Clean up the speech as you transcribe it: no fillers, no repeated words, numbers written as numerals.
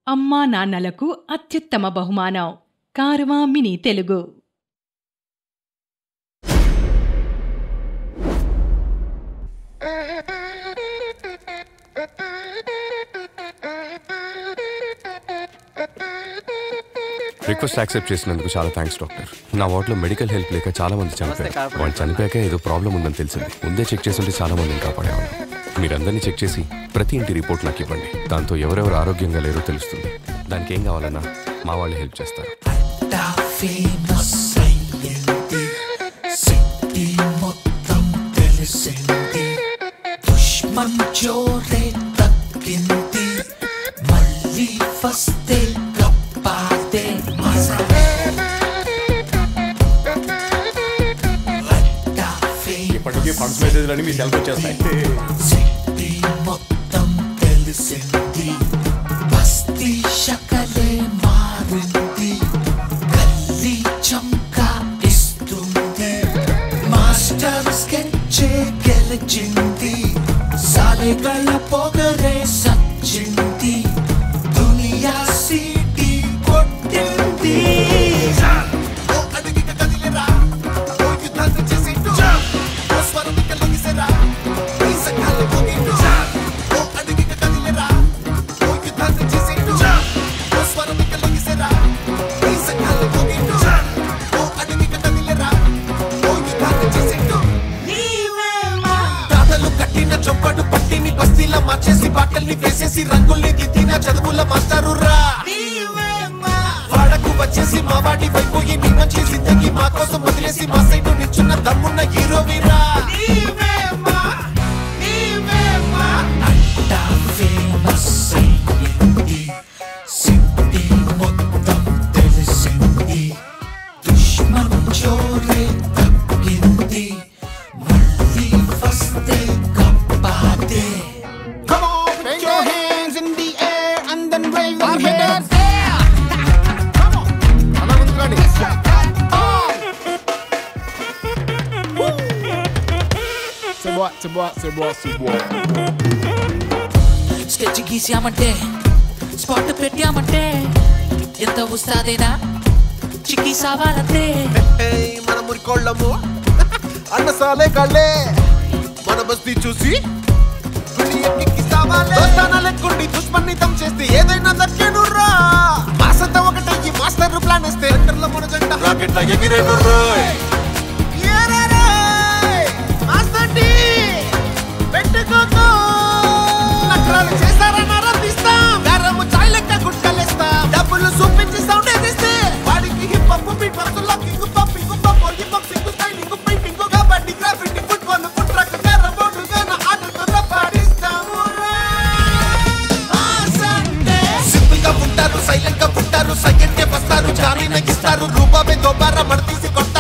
అమ్మా నాన్నలకు అత్యుత్తమ బహుమానం Carvaan mini Telugu. Request accept చేసినందుకు చాలా థ్యాంక్స్ డాక్టర్. నా వార్డులో మెడికల్ హెల్ప్ లేక చాలా మంది చనిపోయారు. వాళ్ళు చనిపోయాక ఏదో ప్రాబ్లం ఉందని తెలిసింది. ముందే చెక్ చేస్తుంటే చాలా మందిని కాపాడేవాళ్ళు. మీరందరినీ చెక్ చేసి ప్రతి ఇంటి రిపోర్ట్ నాకు ఇవ్వండి. దాంతో ఎవరెవరు ఆరోగ్యంగా లేరో తెలుస్తుంది. దానికి ఏం కావాలన్నా మా వాళ్ళు హెల్ప్ చేస్తారు. ఇప్పటికీ ఫండ్స్ మెసేజ్లని మీ సెల్కి వచ్చేస్తాయి. మొత్తం తెలిసింది, బస్తీ శకలే మారింది, గల్లీ చంకా ఇస్తుంది, మాస్టర్ స్కెచ్చే గెలిచింది, సాలెగల పొగరే సచ్చింది, దునియా సీటీ కొట్టింది. మార్చేసి బాటల్ని వేసేసి రంగుల్ని దిద్దిన చదువుల మాస్టరు రా. వాడకు వచ్చేసి మా వాడి వైపోయి నీ మంచి జిందగీ మా కోసం వదిలేసి మా సైడ్ నిల్చున్న దమ్మున్న హీరో వీరా. సిటీ మొత్తం తెలిసింది, దుష్మన్ జోరే తగ్గింది, మళ్ళీ వస్తే కప్పాదే. స్కెచ్ గీసామంటే స్పాట్ పెట్టామంటే ఎంత ఉస్తాదేనా చిక్కి సావాలంటే మన మురికోళ్ళము అన్నసాలే కళ్ళే మన బస్తీ చూసి లెక్కుండి దుష్మన్నితం చేస్తే ఏదైనా దక్కేనుర్రా. మాసంతా ఒకటే ఈ మాస్టర్ ప్లాన్ వేస్తే సెంటర్లో మన జంట రాకెట్ల ఎగిరేనుర్రా. పెట్టుకోకో నకరాలు చేస్తారని ఆరంభిస్తాం, గారము చాయ్ లెక్క గుట్టలేస్తాం, డబ్బులు చూపించి సౌండ్ వేస్తే వాడికి hip hop beatbox locking pumping పంపోలి boxing styling painting kabaddi graffiti football foot track carrom board గన ఆటతో పాడిస్తాము. సింపుల్ గా ఉంటారు, సైలెంట్ గా ఉంటారు, సెకండ్ కే వస్తారు, జారీ నగిస్తారు, రూపాయి దోబారా మడతీసి కొట్ట